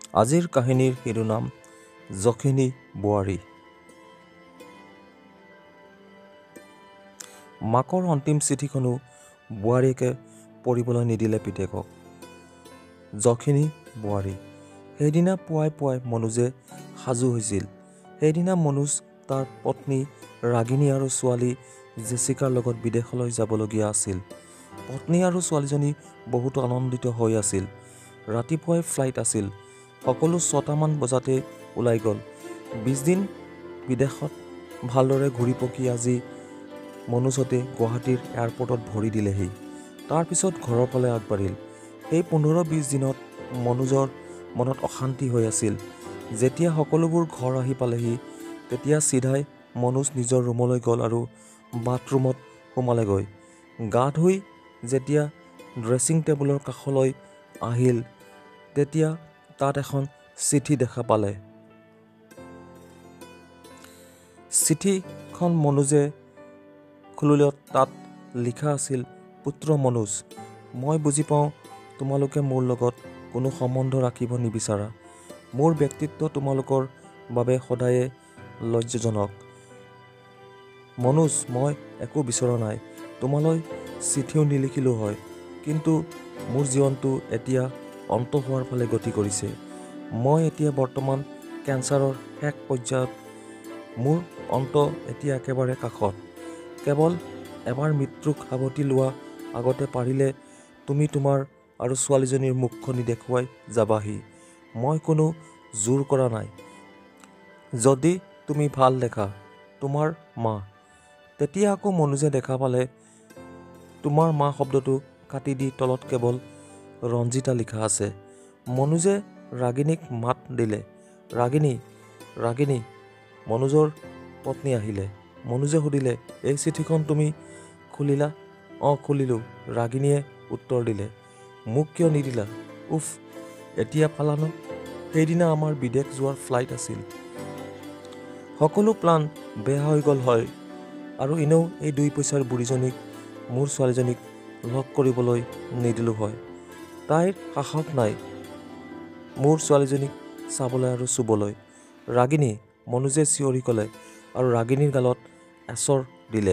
আজিৰ কাহিনীৰ শিৰোনাম যখিনী বোৱাৰী। মাকৰ অন্তিম চিঠিখনো বোৱাৰীয়েকে পঢ়িবলৈ নিদিলে পিতেকক। যখিনী বোৱাৰী। সেইদিনা পুৱাই পুৱাই মনোজে সাজু হৈছিল। সেইদিনা মনোজ তাৰ পত্নী ৰাগিনী আৰু ছোৱালী জেছিকাৰ লগত বিদেশলৈ যাবলগীয়া আছিল। পত্নী আৰু ছোৱালীজনী বহুতো আনন্দিত হৈ আছিল। ৰাতিপুৱাই ফ্লাইট আছিল। সকলো 6টামান বজাতে ওলাই গ'ল। 20 দিন বিদেশত ভালদৰে ঘূৰি পকি আজি মনোজতে গুৱাহাটীৰ এয়াৰপৰ্টত ভৰি দিলেহি। তাৰ পিছত ঘৰৰ ফালে আগবাঢ়িল। সেই 15-20 দিনত মনোজৰ মনত অশান্তি হৈ আছিল। যেতিয়া সকলোবোৰ ঘৰ আহি পালেহি তেতিয়া চিধাই মনোজ নিজৰ ৰুমলৈ গ'ল আৰু বাথৰুমত সোমালেগৈ। গা ধুই যেতিয়া ড্ৰেছিং টেবুলৰ কাষলৈ আহিল তেতিয়া তাত এখন চিঠি দেখা পালে। চিঠিখন মনোজে খুলিলত তাত লিখা আছিল, পুত্ৰ মনোজ, মই বুজি পাওঁ তোমালোকে মোৰ লগত কোনো সম্বন্ধ ৰাখিব নিবিচাৰা। মোৰ ব্যক্তিত্ব তোমালোকৰ বাবে সদায়ে লজ্জাজনক। মনোজ, মই একো বিচৰা নাই। তোমালৈ চিঠিও নিলিখিলোঁ হয়। কিন্তু মোৰ জীৱনটো এতিয়া অন্ত হোৱাৰ ফালে গতি কৰিছে। মই এতিয়া বৰ্তমান কেঞ্চাৰৰ শেষ পৰ্যায়ত। মোৰ অন্ত এতিয়া একেবাৰে কাষত। কেৱল এবাৰ মৃত্যুক সাৱটি লোৱা আগতে পাৰিলে তুমি তোমাৰ আৰু ছোৱালীজনীৰ মুখখন দেখুৱাই যাবাহি। মই কোনো জোৰ কৰা নাই। যদি তুমি ভাল দেখা, তোমাৰ মা। তেতিয়া আকৌ মনোজে দেখা পালে তোমাৰ মা শব্দটো কাটি দি তলত কেৱল ৰঞ্জিতা লিখা আছে। মনোজে ৰাগিনীক মাত দিলে, ৰাগিনী, ৰাগিনী। মনোজৰ পত্নী আহিলে। মনোজে সুধিলে, এই চিঠিখন তুমি খুলিলা? অঁ খুলিলোঁ, ৰাগিনীয়ে উত্তৰ দিলে। মোক কিয় নিদিলা? উফ, এতিয়া পালানো? সেইদিনা আমাৰ বিদেশ যোৱাৰ ফ্লাইট আছিল। সকলো প্লান বেয়া হৈ গ'ল হয় আৰু এনেও এই 2 পইচাৰ বুঢ়ীজনীক মোৰ ছোৱালীজনীক লগ কৰিবলৈ নিদিলোঁ হয়। তাইৰ সাহস নাই মোৰ ছোৱালীজনীক চাবলৈ আৰু চুবলৈ। ৰাগিনী, মনোজে চিঞৰি ক'লে আৰু ৰাগিনীৰ গালত এচৰ দিলে।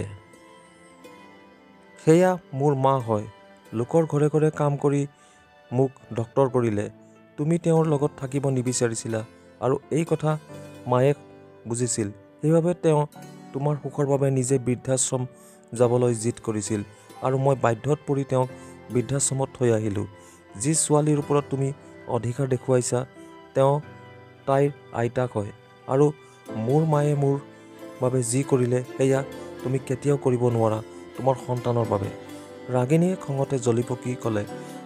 সেয়া মোৰ মা হয়। লোকৰ ঘৰে ঘৰে কাম কৰি মোক ডক্তৰ কৰিলে। তুমি তেওঁৰ লগত থাকিব নিবিচাৰিছিলা আৰু এই কথা মায়ে বুজিছিল। সেইবাবে তেওঁ তোমাৰ সুখৰ বাবে নিজে বৃদ্ধাশ্ৰম যাবলৈ জিদ কৰিছিল আৰু মই বাধ্যত পৰি তেওঁক বৃদ্ধাশ্ৰমত থৈ আহিলোঁ। যি ছোৱালীৰ ওপৰত তুমি অধিকাৰ দেখুৱাইছা তেওঁ তাইৰ আইতাক হয় আৰু মোৰ মায়ে মোৰ বাবে যি কৰিলে সেয়া তুমি কেতিয়াও কৰিব নোৱাৰা তোমাৰ সন্তানৰ বাবে। ৰাগিনীয়ে খঙতে জ্বলি পকি ক'লে,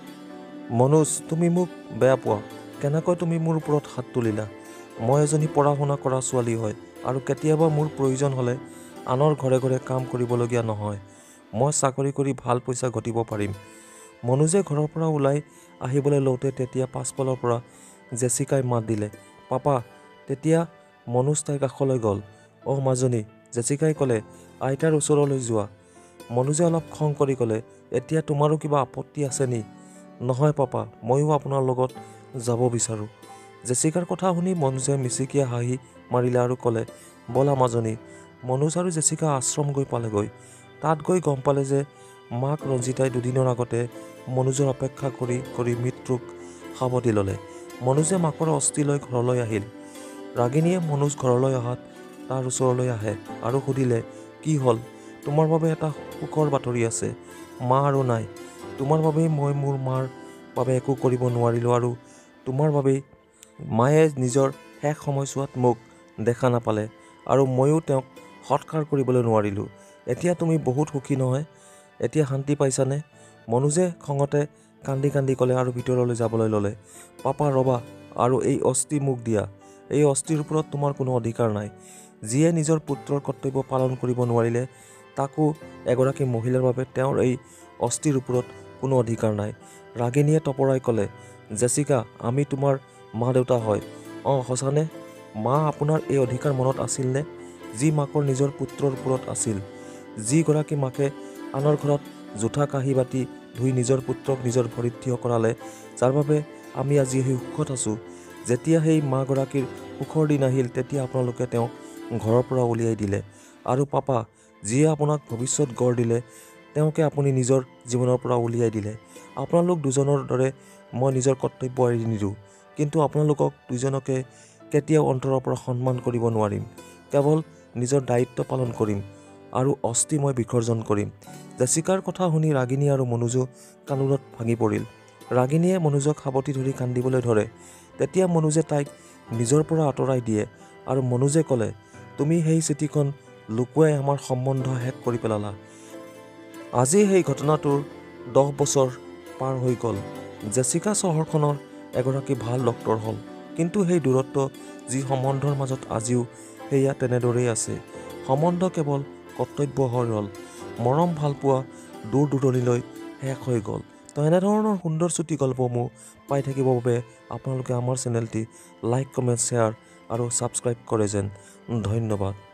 মনোজ, তুমি মোক বেয়া পোৱা। কেনেকৈ তুমি মোৰ ওপৰত হাত তুলিলা? মই এজনী পঢ়া শুনা কৰা ছোৱালী হয় আৰু কেতিয়াবা মোৰ প্ৰয়োজন হ'লে আনৰ ঘৰে ঘৰে কাম কৰিবলগীয়া নহয়। মই চাকৰি কৰি ভাল পইচা ঘটিব পাৰিম। মনোজে ঘৰৰ পৰা ওলাই আহিবলৈ লওঁতে তেতিয়া পাছফালৰ পৰা জেছিকাই মাত দিলে, পাপা। তেতিয়া মনোজ তাইৰ কাষলৈ গ'ল। অ মাজনী, জেছিকাই ক'লে, আইতাৰ ওচৰলৈ যোৱা। মনোজে অলপ খং কৰি ক'লে, এতিয়া তোমাৰো কিবা আপত্তি আছে নি? নহয় পাপা, ময়ো আপোনাৰ লগত যাব বিচাৰোঁ। জেছিকাৰ কথা শুনি মনোজে মিচিকিয়া হাঁহি মাৰিলে আৰু ক'লে, ব'লা মাজনী। মনোজ আৰু জেছিকা আশ্ৰম গৈ পালেগৈ। তাত গৈ গম পালে যে মাক ৰঞ্জিতাই দুদিনৰ আগতে মনোজৰ অপেক্ষা কৰি কৰি মৃত্যুক সাৱটি ল'লে। মনোজে মাকৰ অস্থি লৈ ঘৰলৈ আহিল। ৰাগিনীয়ে মনোজ ঘৰলৈ অহাত তাৰ ওচৰলৈ আহে আৰু সুধিলে, কি হ'ল? তোমাৰ বাবে এটা সুখৰ বাতৰি আছে। মা আৰু নাই। তোমাৰ বাবেই মই মোৰ মাৰ বাবে একো কৰিব নোৱাৰিলোঁ আৰু তোমাৰ বাবেই মায়ে নিজৰ শেষ সময়ছোৱাত মোক দেখা নাপালে আৰু ময়ো তেওঁক সৎকাৰ কৰিবলৈ নোৱাৰিলোঁ। এতিয়া তুমি বহুত সুখী নহয়? এতিয়া শান্তি পাইছানে? মনোজে খঙতে কান্দি কান্দি ক'লে আৰু ভিতৰলৈ যাবলৈ ল'লে। পাপা ৰ'বা, আৰু এই অস্থি মোক দিয়া। এই অস্থিৰ ওপৰত তোমাৰ কোনো অধিকাৰ নাই। যিয়ে নিজৰ পুত্ৰৰ কৰ্তব্য পালন কৰিব নোৱাৰিলে তাকো এগৰাকী মহিলাৰ বাবে তেওঁৰ এই অস্থিৰ ওপৰত কোনো অধিকাৰ নাই। ৰাগিনীয়ে তপৰাই ক'লে, জেছিকা, আমি তোমাৰ মা দেউতা হয়। অঁ সঁচানে? মা, আপোনাৰ এই অধিকাৰ মনত আছিলনে? যি মাকৰ নিজৰ পুত্ৰৰ ওপৰত আছিল। যিগৰাকী মাকে আনৰ ঘৰত জোঠা কাঁহী বাতি ধুই নিজৰ পুত্ৰক নিজৰ ভৰিত থিয় কৰালে, যাৰ বাবে আমি আজি সুখত আছোঁ। যেতিয়া সেই মাগৰাকীৰ সুখৰ দিন আহিল তেতিয়া আপোনালোকে তেওঁক ঘৰৰ পৰা উলিয়াই দিলে। আৰু পাপা, যিয়ে আপোনাক ভৱিষ্যত গঢ় দিলে তেওঁকে আপুনি নিজৰ জীৱনৰ পৰা উলিয়াই দিলে। আপোনালোক দুজনৰ দৰে মই নিজৰ কৰ্তব্য এৰি নিদিওঁ, কিন্তু আপোনালোকক দুজনকে কেতিয়াও অন্তৰৰ পৰা সন্মান কৰিব নোৱাৰিম। কেৱল নিজৰ দায়িত্ব পালন কৰিম আৰু অস্থি মই বিসৰ্জন কৰিম। জেছিকাৰ কথা শুনি ৰাগিনী আৰু মনোজো কান্দোনত ভাঙি পৰিল। ৰাগিনীয়ে মনোজক সাৱটি ধৰি কান্দিবলৈ ধৰে। তেতিয়া মনোজে তাইক নিজৰ পৰা আঁতৰাই দিয়ে আৰু মনোজে ক'লে, তুমি সেই চিঠিখন লুকুৱাই আমাৰ সম্বন্ধ শেষ কৰি পেলালা। আজি সেই ঘটনাটোৰ 10 বছৰ পাৰ হৈ গ'ল। জেছিকা চহৰখনৰ এগৰাকী ভাল ডক্তৰ হ'ল, কিন্তু সেই দূৰত্ব যি সম্বন্ধৰ মাজত আজিও সেয়া তেনেদৰেই আছে। সম্বন্ধ কেৱল কৰ্তব্য হৈ ৰ'ল। মৰম ভালপোৱা দূৰ দূৰণিলৈ শেষ হৈ গ'ল। তো এনেধৰণৰ সুন্দৰ চুটি গল্পসমূহ পাই থাকিবৰ বাবে আপোনালোকে আমাৰ চেনেলটি লাইক, কমেণ্ট, শ্বেয়াৰ আৰু ছাবস্ক্ৰাইব কৰে যেন। ধন্যবাদ।